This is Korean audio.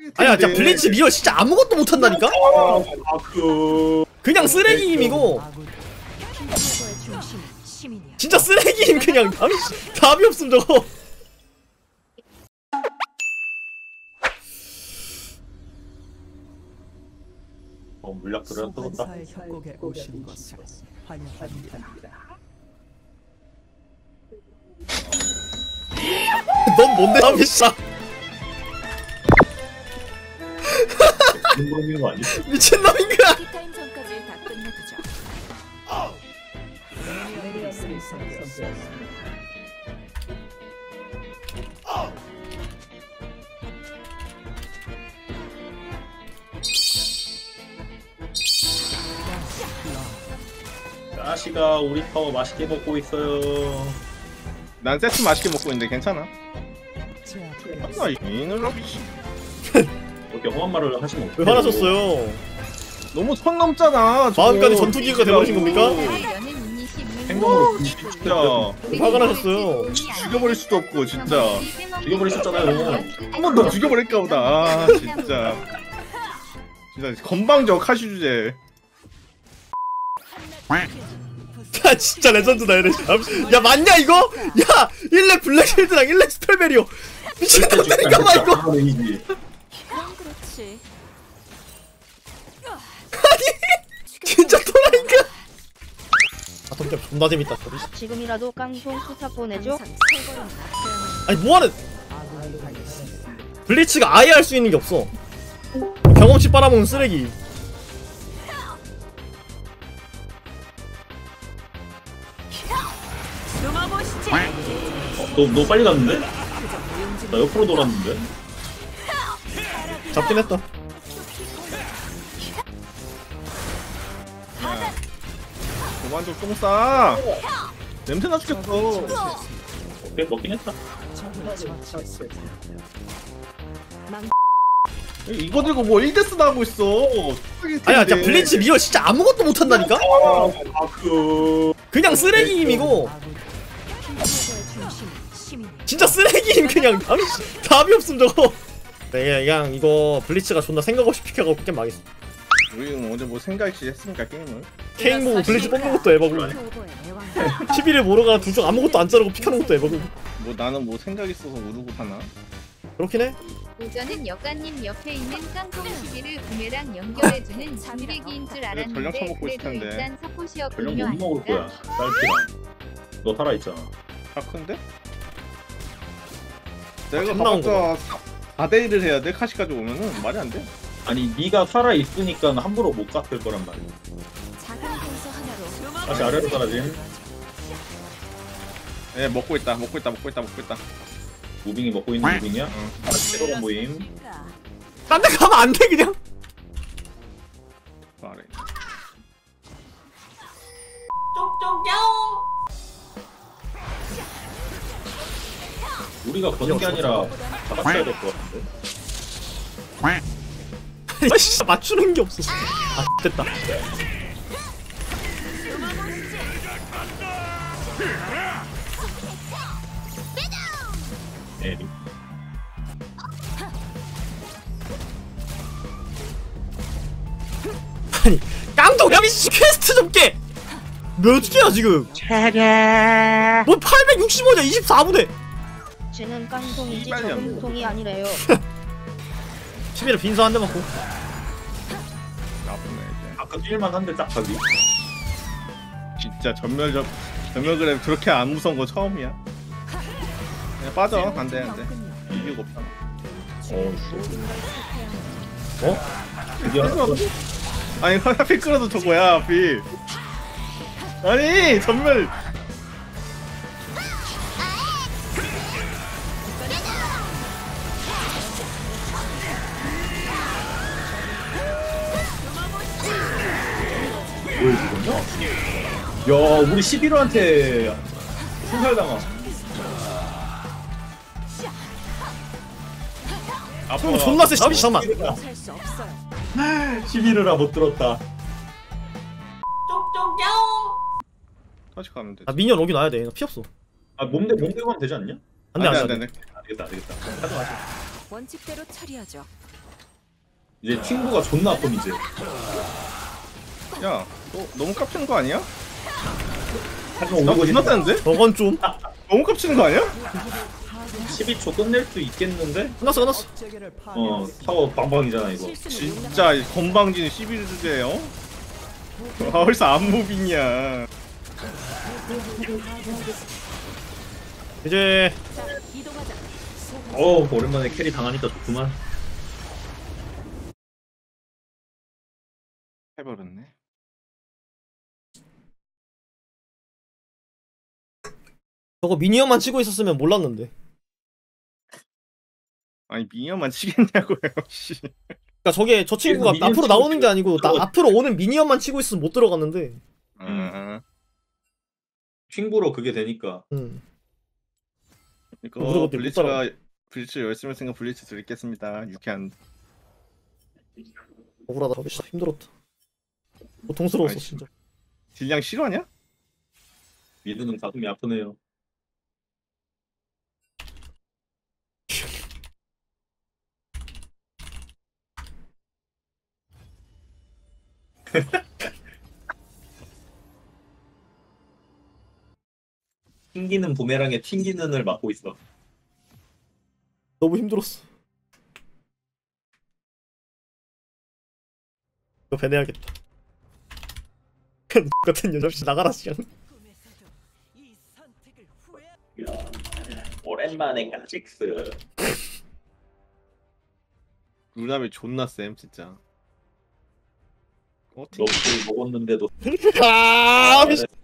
아니야 진짜 블리츠 미어 진짜 아무것도 못한다니까? 그냥 쓰레기임 이거. 진짜 쓰레기임 그냥. 아니 답이 없음 저거. 물약 들어야 뜨겁다. 넌 뭔데 미친놈. 미친놈인가? 티타임 전까지 다 끝내두죠. 가시가 우리 파워 맛있게 먹고 있어요. 난 세트 맛있게 먹고 있는데 괜찮아? 아 이놈 이렇게 험한 말을 하시면 왜 화나셨어요? 너무 선 넘잖아. 마음까지 전투기가 돼버리신 겁니까? 행동으로 진짜 화가 나셨어요. 죽여버릴 수도 없고 진짜 죽여버리셨잖아요. 한 번 더 죽여버릴까 보다. 아 진짜 건방져 카시 주제. 야 진짜 레전드다 얘네. 야 맞냐 이거? 야 1렙 블랙쉴드랑 1렙 스펠베리오 미친놈들인가 봐 이거. 그럼 그렇지. 아니 진짜 토라인가? 아 덤벼 존나 재밌다. 지금이라도 깡통 수타 보내줘. 아니 뭐하는. 블리츠가 아예 할 수 있는 게 없어. 경험치 빨아먹는 쓰레기. 너 빨리 갔는데? 나 옆으로 돌았는데? 잡긴 했다. 그만 좀 똥 싸. 냄새 나 죽겠어. 오케이 먹긴 했다. 이거 들고 뭐 1데스나 하고 있어. 아니야 진짜 블리츠 미어 진짜 아무것도 못한다니까? 그냥 쓰레기임 이거. 진짜 쓰레기임 그냥. 아니 답이 없음 저거. 그냥 이거 블리츠가 존나 생각 없이 픽해가고 게임 망했어. 우리는 어제 뭐 생각 없이 했으니까 게임을. 케인 보고 블리츠 뽑는 것도 에바고 11일 모러 가는 둘 중 아무것도 안 자르고 픽하는 것도 에바고. 뭐 나는 뭐 생각 있어서 우르고 사나? 그렇긴 해. 오전은 여가님 옆에 있는 깡통 시계를 구매랑 연결해주는 장비기인 줄 전략 알았는데 처먹고 있을 그래도 텐데. 일단 전력 서포시였군요. 못 먹을 거야. 딸기랑. 너 살아있잖아. 다 큰데? 내가 참 나온 봐봤자 4대1을 해야 돼? 카시까지 오면은 말이 안 돼. 아니 네가 살아있으니까 함부로 못 깎을 거란 말이야. 작은 근서 하나로 다시 아래로 떨어짐. 예 먹고 있다. 무빙이 먹고 있는 무빙이야? 다시 새로운 모임. 딴 데 가면 안 돼 그냥. 말해. 우리가 거는 게 아니라 다 맞춰야 될 것 같은데. 아 진짜 맞추는 게 없어. 아 됐다. 에리. 아니 깡통 야미씨 퀘스트 좀 깨! 몇 개야 지금? 뭐 865냐 24분에. 쟤는 깡통이지 이빨이 안 저금통이 아니래요. 11일 빈서 한 대 맞고. 나쁘네 이제. 아까 뛸만 한데 딱 가기. 진짜 전멸 그래 저렇게 안 무서운 거 처음이야. 그냥 빠져. 안돼 이유가 없잖아. 드디어 아니 하필 끌어도 저거야 하필. 아니 전멸. 야 우리 11호한테 순살당함. 형 존나 세. 잠깐만. 살수 없어요. 11호라 못 들었다. 다시 가면 돼. 아 미니언 오긴 와야 돼. 나 피 없어. 아 몸대고 하면 되지 않냐? 안돼 안돼. 안돼. 되겠다. 가져가자. 원칙대로 처리하죠. 이제 친구가 존나 아픔 이제. 야, 너 너무 깝치는 거 아니야? 하지만 나 오고 존나 세는데? 저건 좀 너무 깝치는 거 아니야? 12초 끝낼 수 있겠는데? 끝났어. 타워 빵빵이잖아 이거. 진짜 건방진 11주제요? 아, 벌써 안무빙이야. 이제 이동하자. 오랜만에 캐리 당하니까 좋구만. 해버렸네. 저거 미니언만 치고 있었으면 몰랐는데. 아니 미녀만 치겠냐고요. 씨. 그러니까 저게 저 친구가 미니언 앞으로 치고 나오는 게 아니고 나 들어가- 앞으로 오는 미니언만 치고 있으면 못 들어갔는데. 킹부로 그게 되니까. 이거 그리고 못 블리츠 열심히 생각 블리츠 드리겠습니다. 유쾌한. 억울하다. 저게 진짜 힘들었다. 고통스러웠어 아이, 진짜. 딜량 실화냐? 미드는 가슴이 아프네요. 튕기는 부메랑에 튕기는을 맡고 있어. 너무 힘들었어. 이거 배내야겠다. 같은 여자 없이 나가라 씨. 오랜만에 깍직스. 루나벨 존나 쌤 진짜. 너프 먹었는데도 아,